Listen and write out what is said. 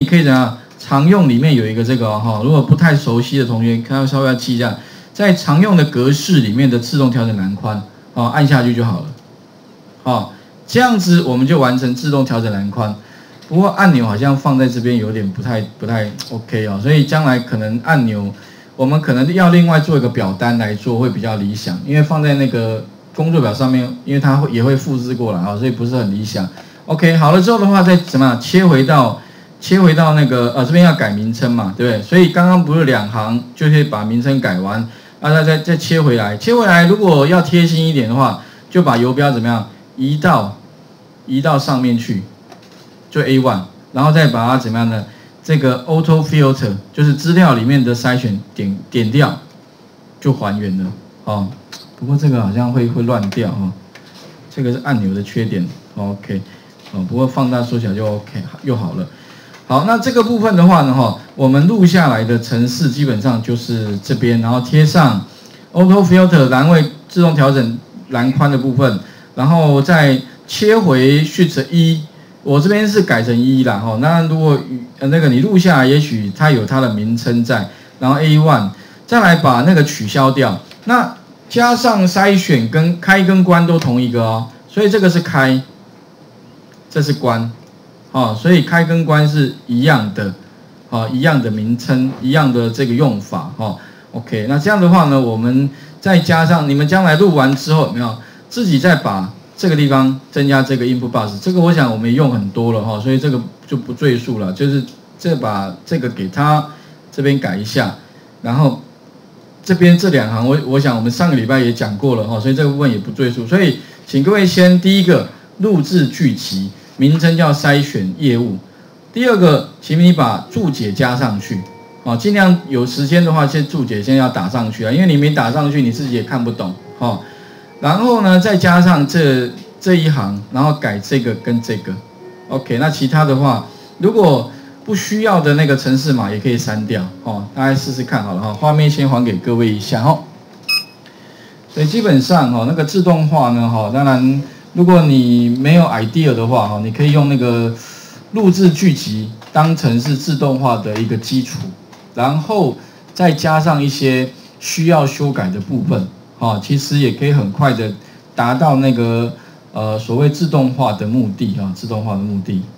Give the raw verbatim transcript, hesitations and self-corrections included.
你可以怎样？常用里面有一个这个哈、哦，如果不太熟悉的同学，看稍微要记一下，在常用的格式里面的自动调整栏宽，哦，按下去就好了，哦，这样子我们就完成自动调整栏宽。不过按钮好像放在这边有点不太不太 OK 哦，所以将来可能按钮我们可能要另外做一个表单来做会比较理想，因为放在那个工作表上面，因为它会也会复制过来啊、哦，所以不是很理想。OK， 好了之后的话，再怎么样切回到。切回到那个呃这边要改名称嘛，对不对？所以刚刚不是两行就可以把名称改完，啊再再再切回来，切回来如果要贴心一点的话，就把游标怎么样移到移到上面去，就 A 一， 然后再把它怎么样呢？这个 Auto Filter 就是资料里面的筛选点点掉，就还原了哦。不过这个好像会会乱掉哈、哦，这个是按钮的缺点。OK， 哦，不过放大缩小就 OK 又好了。好，那这个部分的话呢，哈，我们录下来的程式基本上就是这边，然后贴上 Auto Filter 栏位自动调整栏宽的部分，然后再切回 Shift 一，我这边是改成一啦，哈。那如果呃那个你录下来，也许它有它的名称在，然后 A 一， 再来把那个取消掉，那加上筛选跟开跟关都同一个哦，所以这个是开，这是关。哦，所以开跟关是一样的，哦，一样的名称，一样的这个用法，哦 ，OK， 那这样的话呢，我们再加上你们将来录完之后，有没有自己再把这个地方增加这个 input box， 这个我想我们也用很多了哈、哦，所以这个就不赘述了，就是这把这个给它这边改一下，然后这边这两行我我想我们上个礼拜也讲过了哈、哦，所以这个部分也不赘述，所以请各位先第一个录制剧集。名称叫筛选业务。第二个，请你把注解加上去，哦，尽量有时间的话，先注解先要打上去啊，因为你没打上去，你自己也看不懂，哦。然后呢，再加上这这一行，然后改这个跟这个 ，OK。那其他的话，如果不需要的那个程式码也可以删掉，哦，大家试试看好了哈。画面先还给各位一下哈。所以基本上哈，那个自动化呢，哈，当然。如果你没有 idea 的话，哈，你可以用那个录制剧集当成是自动化的一个基础，然后再加上一些需要修改的部分，哈，其实也可以很快的达到那个呃所谓自动化的目的，哈，自动化的目的。